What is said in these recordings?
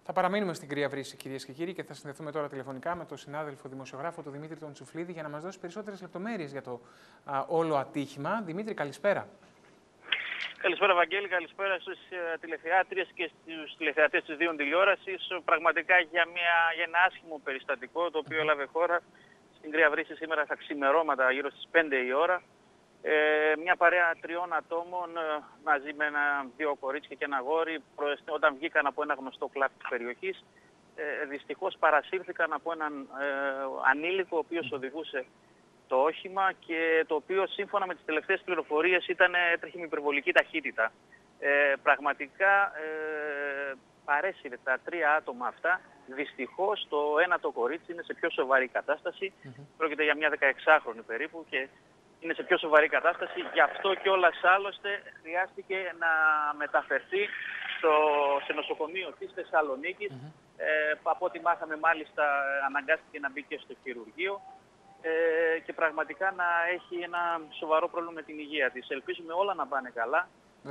Θα παραμείνουμε στην Κρία Βρύση, κυρίες και κύριοι, και θα συνδεθούμε τώρα τηλεφωνικά με τον συνάδελφο δημοσιογράφο, τον Δημήτρη τον Τσουφλίδη, για να μας δώσει περισσότερες λεπτομέρειες για το όλο ατύχημα. Δημήτρη, καλησπέρα. Καλησπέρα, Βαγγέλη. Καλησπέρα στις τηλεθεάτριες και στους τηλεθεατές της Δίων Τηλεόρασης. Πραγματικά για ένα άσχημο περιστατικό, το οποίο έλαβε χώρα στην Κρία Βρύση σήμερα στα ξημερώματα, γύρω στις 5 η ώρα. Μια παρέα 3 ατόμων μαζί με δύο κορίτσια και ένα αγόρι, όταν βγήκαν από ένα γνωστό κλαμπ της περιοχής, δυστυχώς παρασύρθηκαν από έναν ανήλικο, ο οποίος οδηγούσε το όχημα και το οποίο σύμφωνα με τις τελευταίες πληροφορίες έτρεχε με υπερβολική ταχύτητα. Πραγματικά παρέσυρε τα 3 άτομα αυτά. Δυστυχώς το ένα το κορίτσι είναι σε πιο σοβαρή κατάσταση. Πρόκειται για μια 16χρονη περίπου και είναι σε πιο σοβαρή κατάσταση. Γι' αυτό κιόλας άλλωστε χρειάστηκε να μεταφερθεί σε νοσοκομείο της Θεσσαλονίκης. Από ό,τι μάθαμε μάλιστα αναγκάστηκε να μπει και στο χειρουργείο. Και πραγματικά να έχει ένα σοβαρό πρόβλημα με την υγεία της. Ελπίζουμε όλα να πάνε καλά.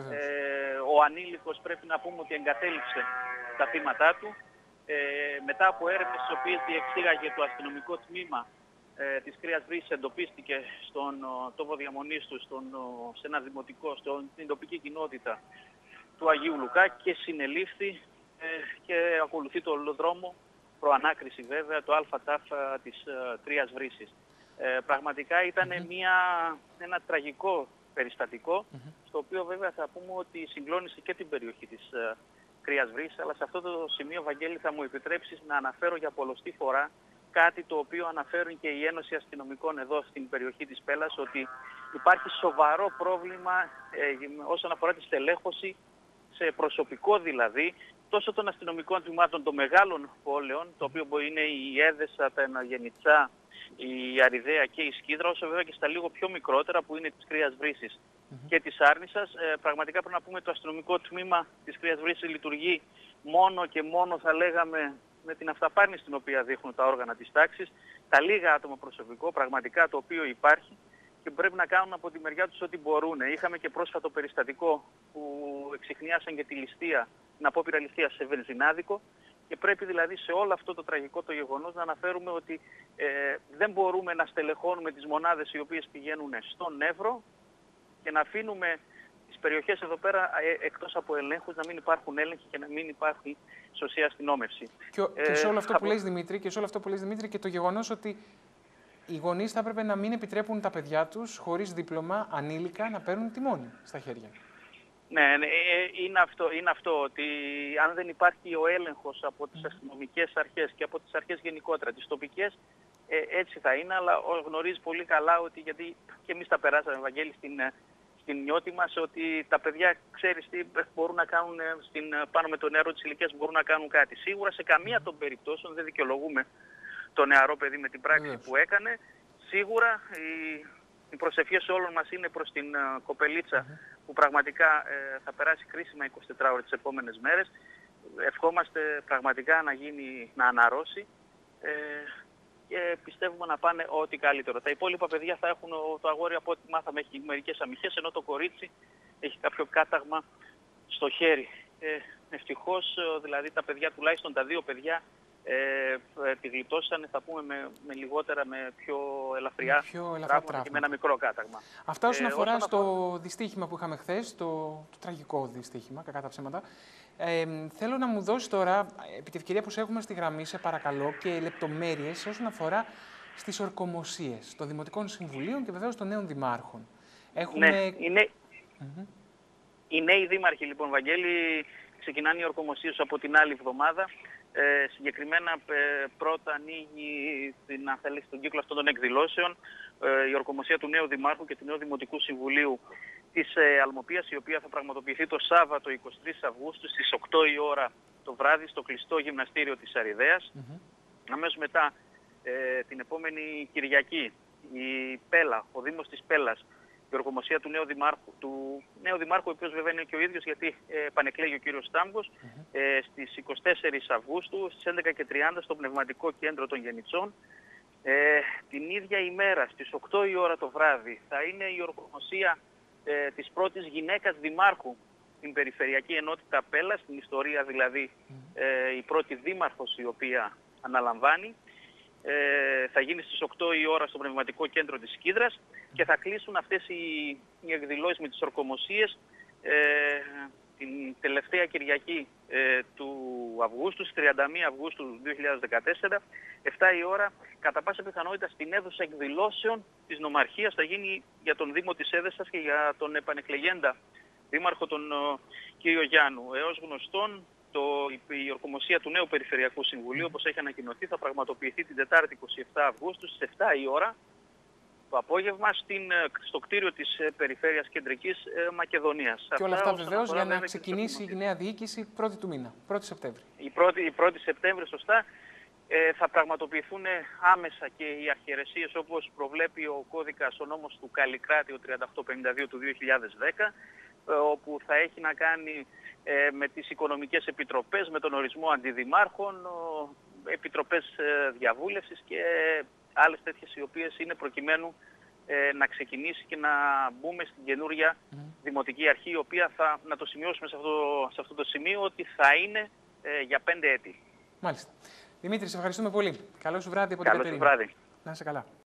Ο ανήλικος πρέπει να πούμε ότι εγκατέλειψε τα θύματά του. Μετά από έρευνες τις οποίες διεξήγαγε το αστυνομικό τμήμα της Κρίας Βρύσης, εντοπίστηκε στον τόπο διαμονής του, σε ένα δημοτικό, στην τοπική κοινότητα του Αγίου Λουκά και συνελήφθη και ακολουθεί το δρόμο προανάκριση βέβαια, το ΑΤΑΦ της Κρίας Βρύσης. Πραγματικά ήταν ένα τραγικό περιστατικό, στο οποίο βέβαια θα πούμε ότι συγκλώνησε και την περιοχή της Κρίας Βρύσης, αλλά σε αυτό το σημείο, Βαγγέλη, θα μου επιτρέψεις να αναφέρω για πολλοστή φορά κάτι το οποίο αναφέρουν και η Ένωση Αστυνομικών εδώ στην περιοχή της Πέλλας, ότι υπάρχει σοβαρό πρόβλημα όσον αφορά τη στελέχωση, σε προσωπικό δηλαδή, τόσο των αστυνομικών τμήματων των μεγάλων πόλεων, το οποίο μπορεί είναι η Έδεσα, τα Γενιτσά, η Αριδαία και η Σκύδρα, όσο βέβαια και στα λίγο πιο μικρότερα που είναι της Κρίας Βρύσης και της Άρνισσας. Πραγματικά πρέπει να πούμε το αστυνομικό τμήμα της Κρίας Βρύσης λειτουργεί μόνο και μόνο, θα λέγαμε, με την αυταπάρνηση την οποία δείχνουν τα όργανα της τάξης, τα λίγα άτομα προσωπικό, πραγματικά το οποίο υπάρχει και πρέπει να κάνουν από τη μεριά τους ό,τι μπορούν. Είχαμε και πρόσφατο περιστατικό που εξιχνιάσαν και την απόπειρα ληστείας σε βενζινάδικο. Και πρέπει δηλαδή σε όλο αυτό το τραγικό το γεγονός να αναφέρουμε ότι δεν μπορούμε να στελεχώνουμε τις μονάδες οι οποίες πηγαίνουν στον Εύρο και να αφήνουμε τις περιοχές εδώ πέρα εκτός από ελέγχους, να μην υπάρχουν έλεγχοι και να μην υπάρχει σωστή αστυνόμευση. Και σε όλο αυτό που λες, Δημήτρη, και το γεγονός ότι οι γονείς θα έπρεπε να μην επιτρέπουν τα παιδιά τους χωρίς δίπλωμα ανήλικα να παίρνουν τιμόνι στα χέρια. Ναι, είναι αυτό ότι αν δεν υπάρχει ο έλεγχος από τις αστυνομικές αρχές και από τις αρχές γενικότερα, τις τοπικές, έτσι θα είναι, αλλά γνωρίζει πολύ καλά ότι, γιατί και εμείς τα περάσαμε, Ευαγγέλη, στην νιώτη μας, ότι τα παιδιά, ξέρεις τι, μπορούν να κάνουν πάνω με το νεαρό της ηλικίας, μπορούν να κάνουν κάτι. Σίγουρα σε καμία των περιπτώσεων δεν δικαιολογούμε το νεαρό παιδί με την πράξη που έκανε. Σίγουρα οι προσευχές όλων μας είναι προς την κοπελίτσα που πραγματικά θα περάσει κρίσιμα 24 ώρες τις επόμενες μέρες. Ευχόμαστε πραγματικά να αναρρώσει και πιστεύουμε να πάνε ό,τι καλύτερο. Τα υπόλοιπα παιδιά θα έχουν, το αγόρι από ό,τι μάθαμε έχει μερικές αμυχές, ενώ το κορίτσι έχει κάποιο κάταγμα στο χέρι. Ευτυχώς δηλαδή τα παιδιά, τουλάχιστον τα 2 παιδιά, τη γλιτώσανε, θα πούμε, με λιγότερα, με πιο ελαφριά τραύματα και με ένα μικρό κάταγμα. Αυτά όσον αφορά στο δυστύχημα που είχαμε χθες, το τραγικό δυστύχημα, κακά τα ψέματα. Θέλω να μου δώσει τώρα, επί τη ευκαιρία που σε έχουμε στη γραμμή, σε παρακαλώ, και λεπτομέρειες όσον αφορά στις ορκομοσίες των Δημοτικών Συμβουλίων και βεβαίως των νέων δημάρχων. Ναι, οι νέοι δήμαρχοι, λοιπόν, Βαγγέλη, ξεκινάνε οι ορκομοσίες από την άλλη εβδομάδα. Συγκεκριμένα πρώτα ανοίγει τον κύκλο αυτών των εκδηλώσεων η ορκομοσία του νέου Δημάρχου και του νέου Δημοτικού Συμβουλίου της Αλμοπίας, η οποία θα πραγματοποιηθεί το Σάββατο 23 Αυγούστου στις 8 η ώρα το βράδυ στο κλειστό γυμναστήριο της Αριδαίας. Αμέσως μετά την επόμενη Κυριακή η Πέλλα, ο Δήμος της Πέλλας, η ορκομοσία του νέου Δημάρχου, ο οποίος βέβαια είναι και ο ίδιος, γιατί επανεκλέγει ο κύριος Στάμπος, στις 24 Αυγούστου στις 11:30 στο Πνευματικό Κέντρο των Γενιτσών. Την ίδια ημέρα στις 8 η ώρα το βράδυ θα είναι η ορκομοσία της πρώτης γυναίκας δημάρχου την Περιφερειακή Ενότητα Πέλλας, στην ιστορία δηλαδή η πρώτη δήμαρχος η οποία αναλαμβάνει. Θα γίνει στις 8 η ώρα στο Πνευματικό Κέντρο της Σκύδρας και θα κλείσουν αυτές οι εκδηλώσεις με τις ορκομοσίες την τελευταία Κυριακή του Αυγούστου, στις 31 Αυγούστου 2014, 7 η ώρα, κατά πάσα πιθανότητα στην αίθουσα εκδηλώσεων της Νομαρχίας. Θα γίνει για τον Δήμο της Έδεσας και για τον επανεκλεγέντα Δήμαρχο τον κύριο Γιάννου. Έως γνωστόν, η ορκομοσία του νέου Περιφερειακού Συμβουλίου, όπως έχει ανακοινωθεί, θα πραγματοποιηθεί την Τετάρτη 27 Αυγούστου στις 7 η ώρα το απόγευμα στο κτίριο της Περιφέρειας Κεντρικής Μακεδονίας. Και όλα αυτά βεβαίως για να ξεκινήσει η νέα διοίκηση 1η του μήνα, 1η Σεπτέμβρη. Η 1η Σεπτέμβρη, σωστά. Θα πραγματοποιηθούν άμεσα και οι αρχιερεσίες όπως προβλέπει ο κώδικας, ο νόμος του Καλλικράτη, ο 3852 του 2010, όπου θα έχει να κάνει με τις οικονομικές επιτροπές, με τον ορισμό αντιδημάρχων, επιτροπές διαβούλευσης και άλλες τέτοιες οι οποίες είναι προκειμένου να ξεκινήσει και να μπούμε στην καινούρια Δημοτική Αρχή, η οποία να το σημειώσουμε σε αυτό το σημείο ότι θα είναι για 5 έτη. Μάλιστα. Δημήτρη, σε ευχαριστούμε πολύ. Καλό σου βράδυ από την Κατερίνα. Καλό σου βράδυ. Να είσαι καλά.